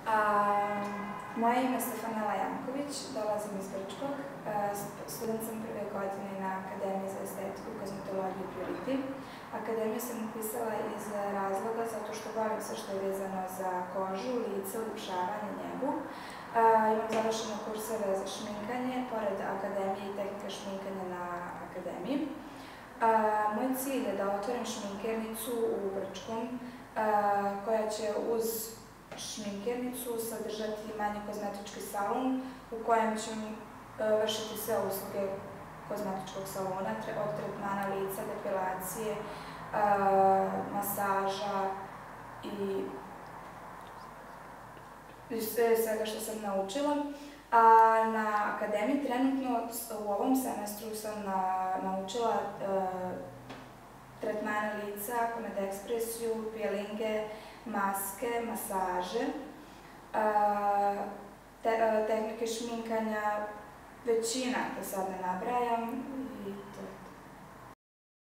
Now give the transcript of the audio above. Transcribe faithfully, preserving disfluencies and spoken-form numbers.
Moje ime je Stefanela Janković, dolazim iz Grčkog, student sam prve godine na Akademiji za estetiku, kozmetologiju i purity. Akademiju sam upisala iz razloga zato što volim sve što je vezano za kožu, lice, uljepšavanje, njegu. Imam završene kurseve za šminkanje, pored Akademije i tehnike šminkanja na Akademiji. Moj cilj je da otvorim šminkernicu u Brčkom, koja će uz šminkernicu sadržati manji kozmetički salon u kojem ću vršiti sve usluge kozmetičkog salona, od tretmana lica, depilacije, masaža i svega što sam naučila. Na Akademiji trenutno u ovom semestru sam naučila tretmane lica, komedekspresiju, peelinge, maske, masaže, tehnike šminkanja, većina, da sad ne nabrajam,